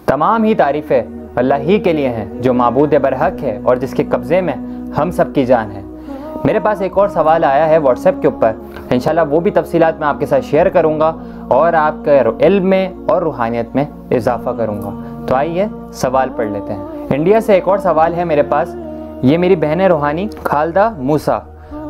तमाम ही तारीफ़ें अल्लाह ही के लिए हैं जो माबूद बरहक है और जिसके कब्ज़े में हम सब की जान है। मेरे पास एक और सवाल आया है व्हाट्सएप के ऊपर, इंशाल्लाह वो भी तफसीलात मैं आपके साथ शेयर करूँगा और आपके इल्म में और रूहानियत में इजाफ़ा करूँगा। तो आइए सवाल पढ़ लेते हैं। इंडिया से एक और सवाल है मेरे पास, ये मेरी बहन रूहानी खालदा मूसा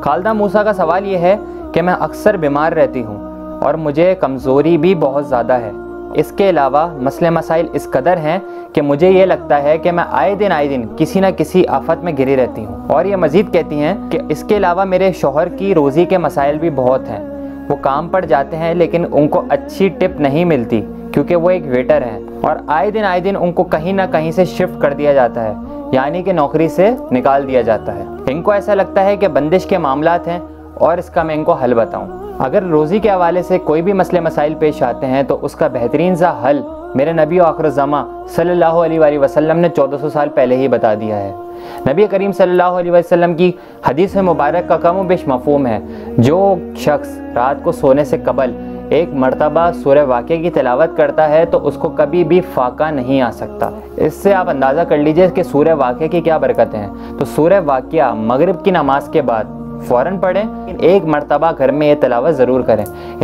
का सवाल ये है कि मैं अक्सर बीमार रहती हूँ और मुझे कमज़ोरी भी बहुत ज़्यादा है। इसके अलावा मसले मसाइल इस कदर हैं कि मुझे ये लगता है कि मैं आए दिन किसी न किसी आफत में घिरी रहती हूँ। और ये मज़ीद कहती हैं कि इसके अलावा मेरे शौहर की रोज़ी के मसाइल भी बहुत हैं। वो काम पर जाते हैं लेकिन उनको अच्छी टिप नहीं मिलती क्योंकि वो एक वेटर हैं और आए दिन उनको कहीं ना कहीं से शिफ्ट कर दिया जाता है, यानी कि नौकरी से निकाल दिया जाता है। इनको ऐसा लगता है कि बंदिश के मामलात हैं और इसका मैं इनको हल बताऊं। अगर रोज़ी के हवाले से कोई भी मसले मसाइल पेश आते हैं तो उसका बेहतरीन सा हल मेरे नबी आखिर-उज़्ज़मा सल्लल्लाहु अलैहि वसल्लम ने 1400 साल पहले ही बता दिया है। नबी करीम सल्लल्लाहु अलैहि वसल्लम की हदीस मुबारक का कम बेश मफ़हूम है, जो शख्स रात को सोने से कबल एक मरतबा सूरह वाक़िया की तिलावत करता है तो उसको कभी भी फाका नहीं आ सकता। इससे आप अंदाज़ा कर लीजिए कि सूरह वाक़िया की क्या बरकतें हैं। तो सूरह वाक़िया मगरिब की नमाज के बाद फ़ौरन पढ़ें, एक मरतबा घर में ये तिलावत ज़रूर करें।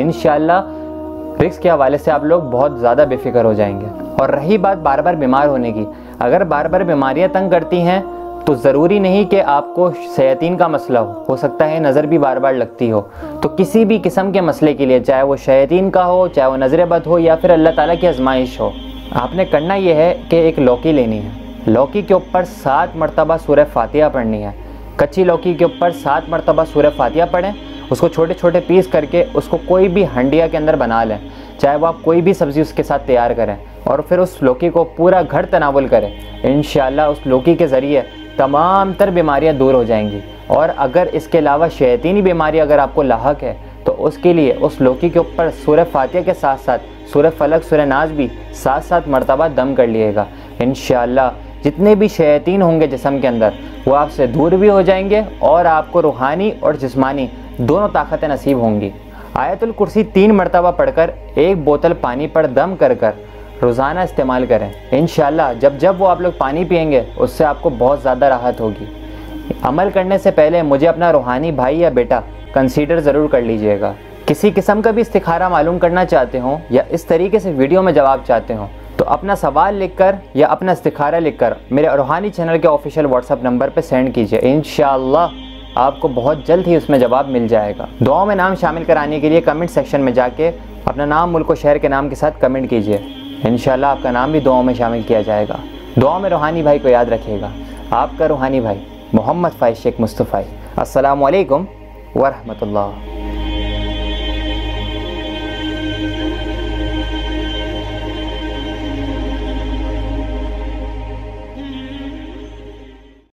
इंशाअल्लाह रिस्क के हवाले से आप लोग बहुत ज़्यादा बेफिक्र हो जाएंगे। और रही बात बार बार बीमार होने की, अगर बार बार बीमारियां तंग करती हैं तो ज़रूरी नहीं कि आपको शैतान का मसला हो सकता है नज़र भी बार बार लगती हो। तो किसी भी किस्म के मसले के लिए, चाहे वो शैतान का हो, चाहे वो नज़र बद हो या फिर अल्लाह ताला की आजमाइश हो, आपने करना ये है कि एक लौकी लेनी है। लौकी के ऊपर 7 मरतबा सूरह फातिहा पढ़नी है। कच्ची लौकी के ऊपर 7 मरतबा सूरह फातिहा पढ़ें। उसको छोटे छोटे पीस करके उसको कोई भी हंडिया के अंदर बना लें, चाहे वो आप कोई भी सब्ज़ी उसके साथ तैयार करें, और फिर उस लौकी को पूरा घर तनावुल करें। इंशाअल्लाह उस लौकी के ज़रिए तमाम तर बीमारियां दूर हो जाएंगी। और अगर इसके अलावा शैतानी बीमारी अगर आपको लाहक है तो उसके लिए उस लौकी के ऊपर सूरह फातिहा के साथ साथ सूरह फलक, सूरह नाज भी 7-7 मरतबा दम कर लिएगा। इंशाअल्लाह जितने भी शैतान होंगे जिस्म के अंदर वो आपसे दूर भी हो जाएंगे और आपको रूहानी और जिस्मानी दोनों ताकतें नसीब होंगी। आयतुल कुर्सी 3 मरतबा पढ़कर 1 बोतल पानी पर दम कर रोज़ाना इस्तेमाल करें। इंशाअल्लाह जब वो आप लोग पानी पिएंगे उससे आपको बहुत ज़्यादा राहत होगी। अमल करने से पहले मुझे अपना रूहानी भाई या बेटा कंसीडर ज़रूर कर लीजिएगा। किसी किस्म का भी इस्तिखारा मालूम करना चाहते हो या इस तरीके से वीडियो में जवाब चाहते हो तो अपना सवाल लिखकर या अपना इस्तिखारा लिखकर मेरे रूहानी चैनल के ऑफिशियल व्हाट्सएप नंबर पर सेंड कीजिए। इंशाअल्लाह आपको बहुत जल्द ही उसमें जवाब मिल जाएगा। दुआ में नाम शामिल कराने के लिए कमेंट सेक्शन में जाके अपना नाम, मुल्क और शहर के नाम के साथ कमेंट कीजिए। इंशाअल्लाह आपका नाम भी दुआ में शामिल किया जाएगा। दुआ में रूहानी भाई को याद रखिएगा। आपका रूहानी भाई मोहम्मद फ़ाइज़ शेख मुस्तफ़ाई। अस्सलामु अलैकुम व रहमतुल्लाह।